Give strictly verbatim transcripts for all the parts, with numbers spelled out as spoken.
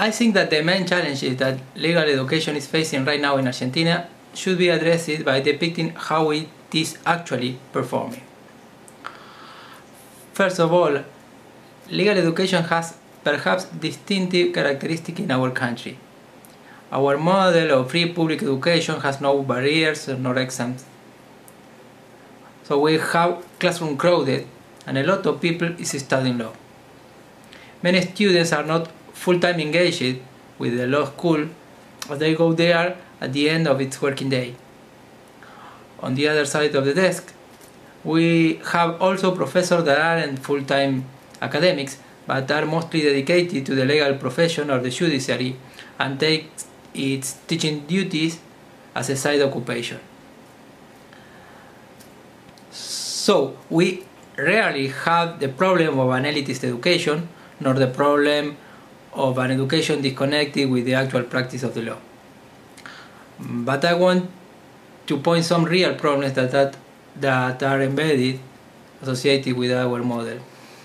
I think that the main challenges that legal education is facing right now in Argentina should be addressed by depicting how it is actually performing. First of all, legal education has perhaps distinctive characteristics in our country. Our model of free public education has no barriers nor exams. So we have classroom crowded and a lot of people is studying law. Many students are not full-time engaged with the law school as they go there at the end of its working day. On the other side of the desk, we have also professors that aren't full-time academics but are mostly dedicated to the legal profession or the judiciary and take its teaching duties as a side occupation. So we rarely have the problem of an elitist education nor the problem of an education disconnected with the actual practice of the law. But I want to point some real problems that, that, that are embedded, associated with our model.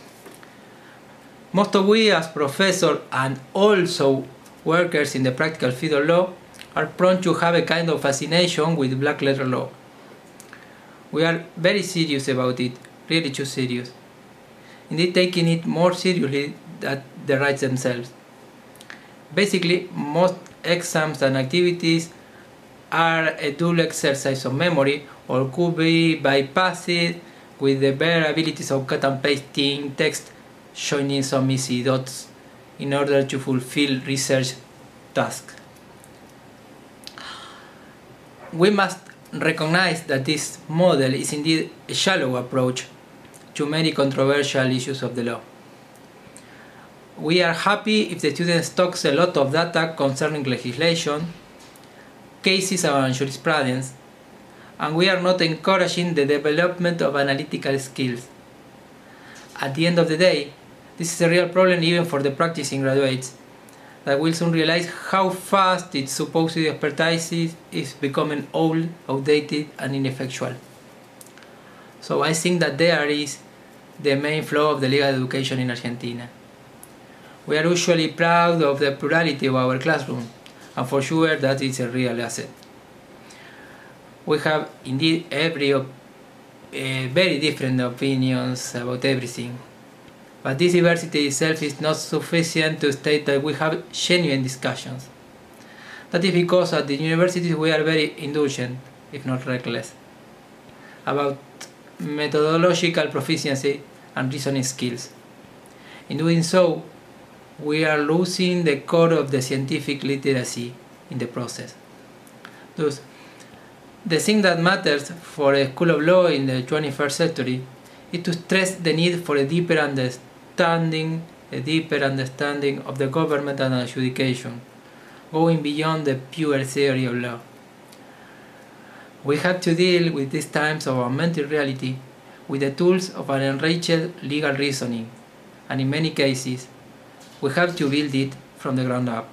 Most of we as professors and also workers in the practical field of law are prone to have a kind of fascination with black letter law. We are very serious about it, really too serious. Indeed, taking it more seriously than the rights themselves. Basically, most exams and activities are a dual exercise of memory or could be bypassed with the bare abilities of cut and pasting text, joining some easy dots in order to fulfill research tasks. We must recognize that this model is indeed a shallow approach to many controversial issues of the law. We are happy if the student stocks a lot of data concerning legislation, cases and jurisprudence, and we are not encouraging the development of analytical skills. At the end of the day, this is a real problem even for the practicing graduates that will soon realize how fast its supposed expertise is becoming old, outdated, and ineffectual. So I think that there is the main flaw of the legal education in Argentina. We are usually proud of the plurality of our classroom, and for sure that is a real asset. We have indeed every uh, very different opinions about everything. But this diversity itself is not sufficient to state that we have genuine discussions. That is because at the universities we are very indulgent, if not reckless, about methodological proficiency and reasoning skills. In doing so, we are losing the core of the scientific literacy in the process. Thus, the thing that matters for a school of law in the twenty-first century is to stress the need for a deeper understanding, a deeper understanding of the government and adjudication, going beyond the pure theory of law. We have to deal with these times of augmented reality with the tools of an enriched legal reasoning, and in many cases, we have to build it from the ground up.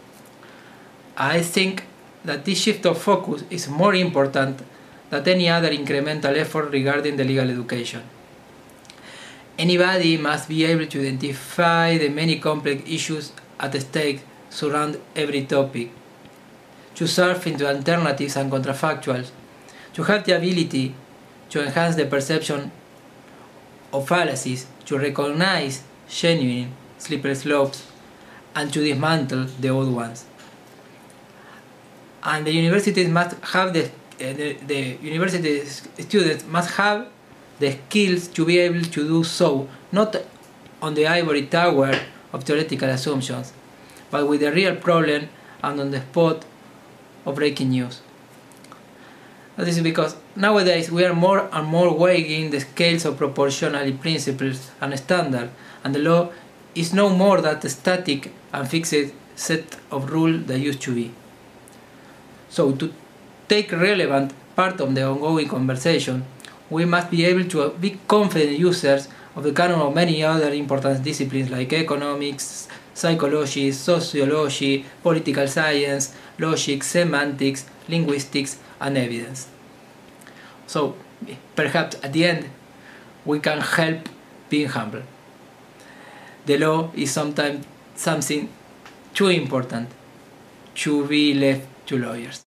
I think that this shift of focus is more important than any other incremental effort regarding the legal education. Anybody must be able to identify the many complex issues at stake surround every topic, to surf into alternatives and counterfactuals, to have the ability to enhance the perception of fallacies, to recognize genuine slippery slopes, and to dismantle the old ones. And the universities must have the, uh, the, the university students must have the skills to be able to do so, not on the ivory tower of theoretical assumptions, but with the real problem and on the spot of breaking news. That is because nowadays we are more and more weighing the scales of proportionality principles and standards, and the law is no more that static and fixed set of rules that used to be. So to take relevant part of the ongoing conversation, we must be able to be confident users of the canon of many other important disciplines like economics, psychology, sociology, political science, logic, semantics, linguistics, and evidence. So perhaps at the end we can help being humble. The law is sometimes something too important to be left to lawyers.